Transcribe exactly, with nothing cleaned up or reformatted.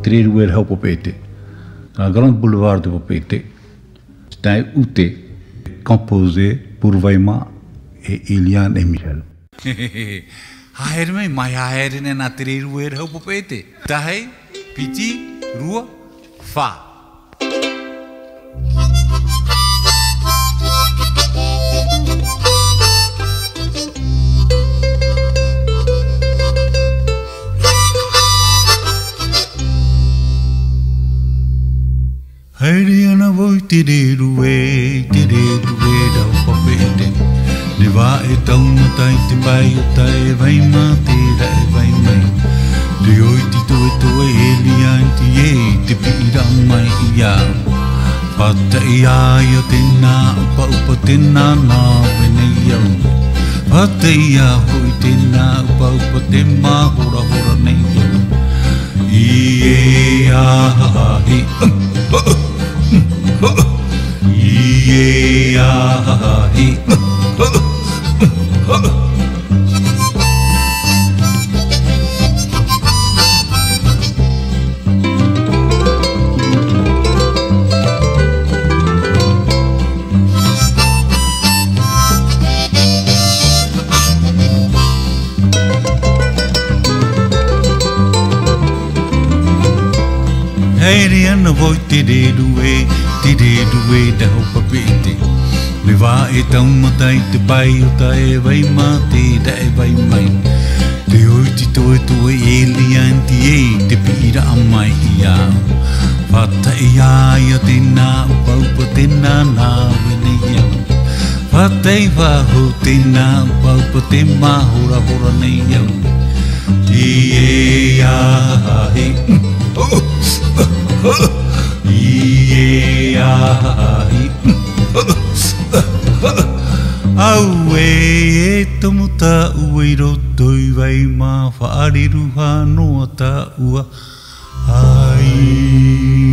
Treruer help op ete. Un grand boulevard de Popete. C'est un outé composé pour Weimar et Ilian et Michel. Haer me mai haer ne na treruer help op ete. Tahai, piti, rua, fa. Hairiana voi tirirue, tirirue da papete. Ne va e tauna tai te pai o tai vai ma te rai vai mai. Te oi ti toe toe elia ti e te pira mai ia. Pata ia yo te na upa upa te na na vene iau. Pata ia hoi te na upa upa te ma hora hora nei iau. I e a ha hi. Yeah, he. Hey, the voice did it away. Tire duwe da hopa pete. Me va e tau matai te pai o tae vai ma te dae vai mai. Te oi ti toe toe e lianti e te pira a mai ia. Whata e aia te nā upa upa te nā nā wene iau. Whata e waho te nā upa upa te mā hora hora nei iau. I e a he. Yeah, au e tomo ta ue roto I vai ma whaariruha noa ta ua ai.